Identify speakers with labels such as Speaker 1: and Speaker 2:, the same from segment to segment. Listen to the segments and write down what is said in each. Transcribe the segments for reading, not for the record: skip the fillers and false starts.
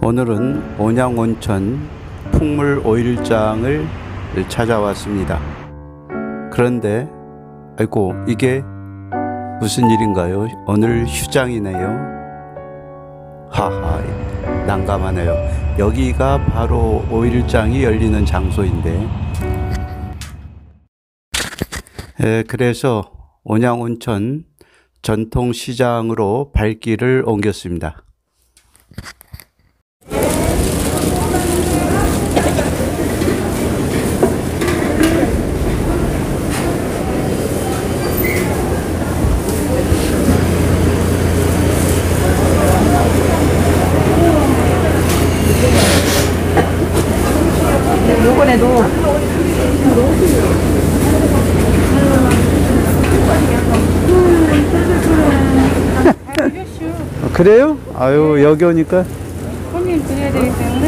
Speaker 1: 오늘은 온양온천 풍물 5일장을 찾아왔습니다. 그런데 아이고, 이게 무슨 일인가요? 오늘 휴장이네요. 하하, 난감하네요. 여기가 바로 5일장이 열리는 장소인데, 그래서 온양온천 전통시장으로 발길을 옮겼습니다.
Speaker 2: 요번에도
Speaker 1: 그래요? 아유, 여기 오니까
Speaker 2: 손님 드려야 되기 때문에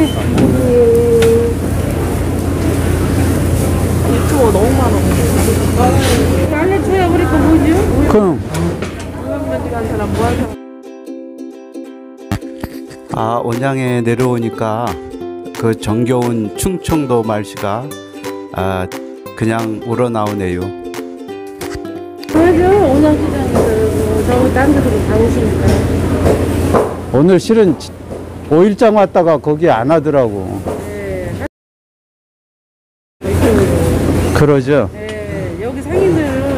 Speaker 2: 유튜버 너무 많아. 빨래 쳐야 그러니까 뭐지?
Speaker 1: 그럼
Speaker 2: 물면지 간 사람 뭐할 사람.
Speaker 1: 온양에 내려오니까 그 정겨운 충청도 말씨가 그냥 우러나오네요.
Speaker 2: 맞아, 온양시장에서 저기 딴 데서 다니시니까.
Speaker 1: 오늘 실은 5일장 왔다가 거기 안 하더라고.
Speaker 2: 네.
Speaker 1: 그러죠?
Speaker 2: 네, 여기 상인들은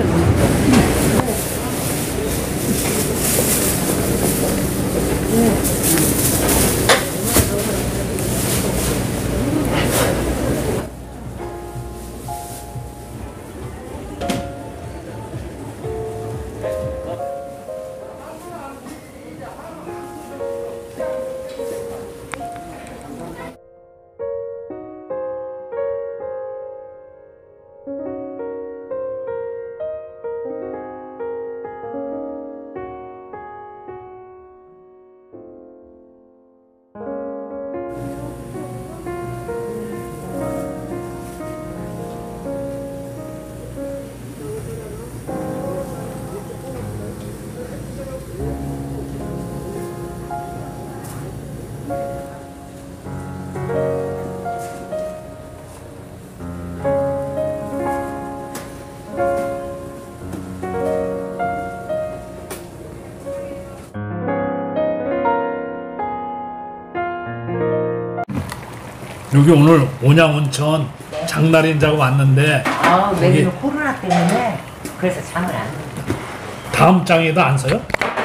Speaker 3: 여기 오늘 온양온천 장날인자고 왔는데
Speaker 4: 왜냐면 코로나 때문에 그래서 잠을 안 자요.
Speaker 3: 다음 장에도 안 서요?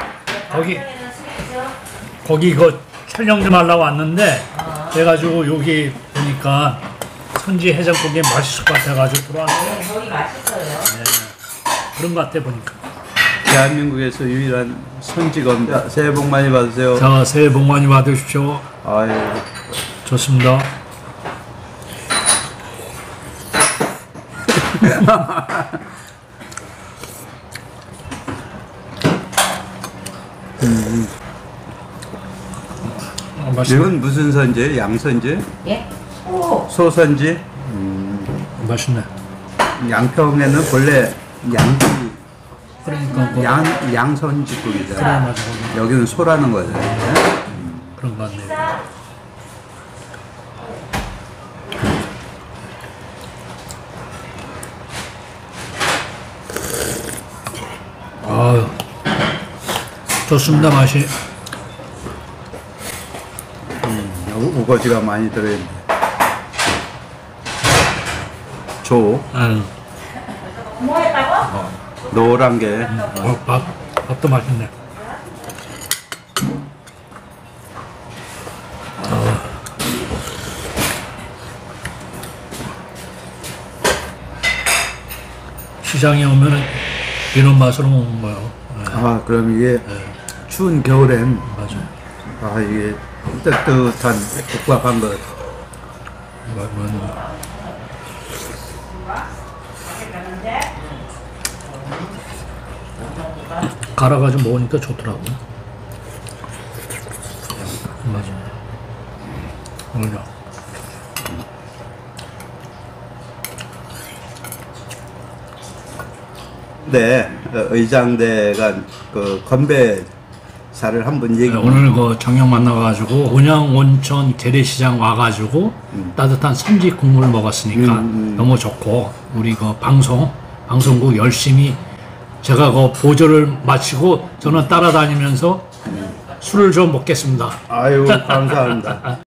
Speaker 3: 거기 그 촬영 좀 하려고 왔는데 그래가지고 여기 보니까 선지 해장국이 맛있을 것 같아가지고 들어왔는데
Speaker 4: 거기 맛있어요.
Speaker 3: 그런 것 같아 보니까.
Speaker 1: 대한민국에서 유일한 선지검. 새해 복 많이 받으세요.
Speaker 3: 자, 새해 복 많이 받으십시오.
Speaker 1: 아유,
Speaker 3: 좋습니다. 맛있네.
Speaker 1: 이건 무슨 선지? 양선지?
Speaker 4: 예? 오.
Speaker 1: 소선지?
Speaker 3: 맛있네.
Speaker 1: 양평에는 본래 양지,
Speaker 3: 그러니까
Speaker 1: 양선지국이잖아.
Speaker 3: 그래, 맞아.
Speaker 1: 여기는 소라는 거죠.
Speaker 3: 그런 것 같네요. 아유, 좋습니다, 맛이.
Speaker 1: 우거지가 많이 들어있네.
Speaker 4: 뭐 했다고?
Speaker 1: 노란 게.
Speaker 3: 밥도 맛있네. 시장에 오면 이런 맛으로 먹는 거예요.
Speaker 1: 그럼 이게 추운 겨울엔
Speaker 3: 맞아요.
Speaker 1: 이게 뜨뜻한 국밥한 거.
Speaker 3: 갈아가지고 먹으니까 좋더라고요. 맞아.
Speaker 1: 네, 의장대가 그 건배 사를 한번 얘기.
Speaker 3: 오늘 그 정영 만나가지고 온양 온천 재래시장 와가지고 따뜻한 선지 국물 먹었으니까 너무 좋고 우리 그 방송국 열심히 제가 그 보조를 마치고 저는 따라다니면서 술을 좀 먹겠습니다.
Speaker 1: 아유 감사합니다.